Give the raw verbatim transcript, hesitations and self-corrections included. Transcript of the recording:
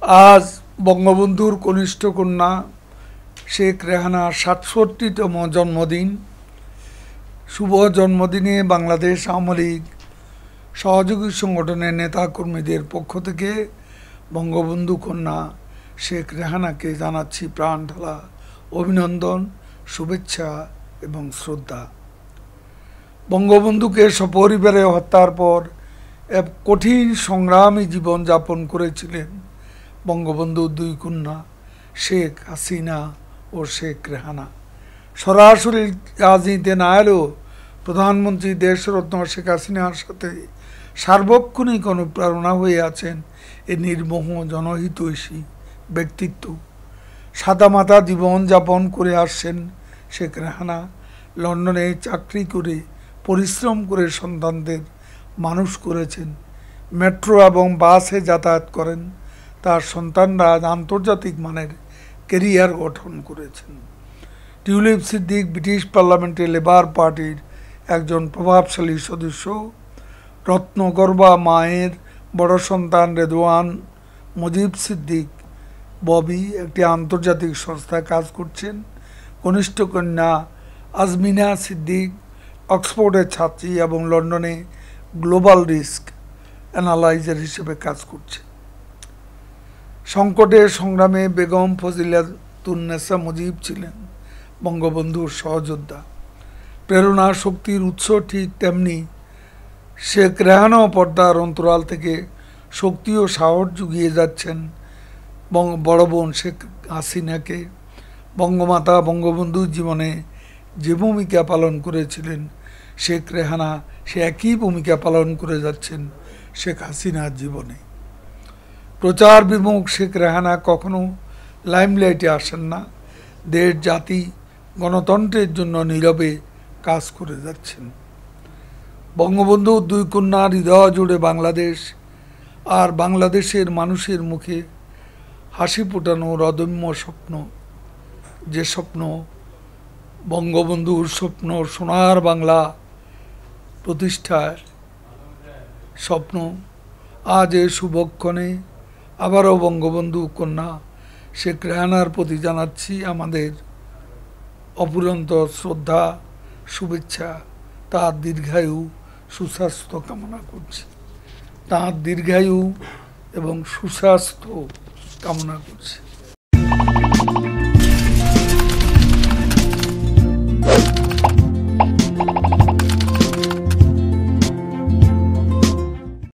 আজ বঙ্গবন্ধুর কনিষ্ঠ কন্যা শেখ রেহানার সাতষট্টিতম জন্মদিন। শুভ জন্মদিনে বাংলাদেশ আওয়ামী লীগ সহযোগী সংগঠনের নেতাকর্মীদের পক্ষ থেকে বঙ্গবন্ধু কন্যা শেখ রেহানাকে জানাচ্ছি প্রাণঢালা অভিনন্দন, শুভেচ্ছা এবং শ্রদ্ধা। বঙ্গবন্ধুকে সপরিবারে হত্যার পর এক কঠিন সংগ্রামী জীবন যাপন করেছিলেন বঙ্গবন্ধুর দুই কন্যা শেখ হাসিনা ও শেখ রেহানা। সরাসরি রাজনীতিতে না এলেও প্রধানমন্ত্রী দেশরত্ন শেখ হাসিনার সাথে সার্বক্ষণিক অনুপ্রেরণা হয়ে আছেন এ নির্মোহ জনহিতৈষী ব্যক্তিত্ব। সাদামাটা জীবন যাপন করে আসছেন শেখ রেহানা। লন্ডনে চাকরি করে পরিশ্রম করে সন্তানদের মানুষ করেছেন। মেট্রো এবং বাসে যাতায়াত করেন। তার সন্তানরা আন্তর্জাতিক মানের কেরিয়ার গঠন করেছেন। টিউলিপ সিদ্দিক ব্রিটিশ পার্লামেন্টে লেবার পার্টির একজন প্রভাবশালী সদস্য। রত্নগর্ভা মায়ের বড় সন্তান রেদওয়ান মুজিব সিদ্দিক ববি একটি আন্তর্জাতিক সংস্থায় কাজ করছেন। কনিষ্ঠ কন্যা আজমিনা সিদ্দিক অক্সফোর্ডের ছাত্রী এবং লন্ডনে গ্লোবাল রিস্ক অ্যানালাইজার হিসেবে কাজ করছে। সংকটের সংগ্রামে বেগম ফজিলাতুন্নেসা মুজিব ছিলেন বঙ্গবন্ধুর সহযোদ্ধা। প্রেরণা শক্তির উৎস ঠিক তেমনি শেখ রেহানাও পর্দার অন্তরাল থেকে শক্তি ও সাহস জুগিয়ে যাচ্ছেন বড় বোন শেখ হাসিনাকে। বঙ্গমাতা বঙ্গবন্ধুর জীবনে যে ভূমিকা পালন করেছিলেন শেখ রেহানা, সে একই ভূমিকা পালন করে যাচ্ছেন শেখ হাসিনার জীবনে। প্রচার বিমুখ শেখ রেহানা কখনো লাইমলাইটে আসেন না। দেশ জাতি গণতন্ত্রের জন্য নীরবে কাজ করে যাচ্ছেন। বঙ্গবন্ধুর দুই কন্যার হৃদয় জুড়ে বাংলাদেশ, আর বাংলাদেশের মানুষের মুখে হাসি ফোটানোর অদম্য স্বপ্ন, যে স্বপ্ন বঙ্গবন্ধুর স্বপ্ন সোনার বাংলা প্রতিষ্ঠার স্বপ্ন। আজ এ শুভক্ষণে আবারও বঙ্গবন্ধু কন্যা শেখ রেহানার প্রতি জানাচ্ছি আমাদের অপুরন্ত শ্রদ্ধা, শুভেচ্ছা। তার দীর্ঘায়ু সুস্বাস্থ্য কামনা করছি। তার দীর্ঘায়ু এবং সুস্বাস্থ্য কামনা করছি।